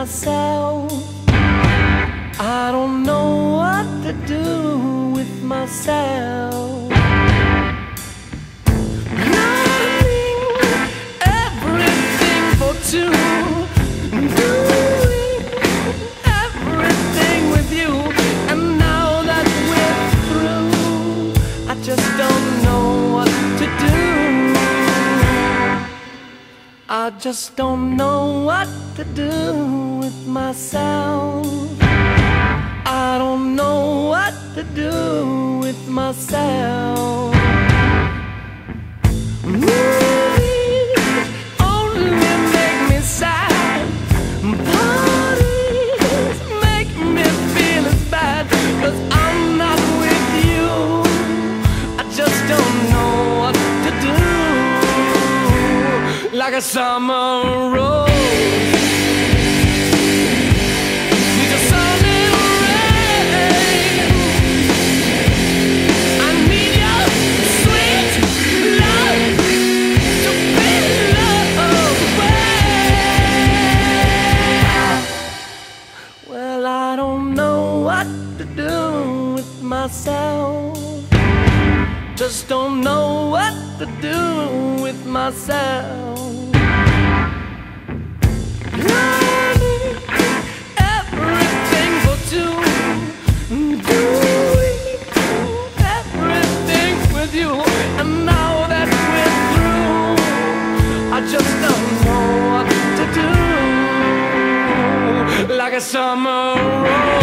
myself. I don't know what to do with myself. Learning everything for two, doing everything with you, and now that we're through, I just don't know what to do. I just don't know what to do with myself. I don't know what to do with myself. Movies only make me sad. Parties make me feel as bad, 'cause I'm not with you. I just don't know what to do. Like a summer rose, need a sun and rain. I need your sweet love to be loved away. Well, I don't know what to do with myself. Just don't know what to do with myself. Learning everything for two, doing everything with you, and now that we're through, I just don't know what to do. Like a summer rose.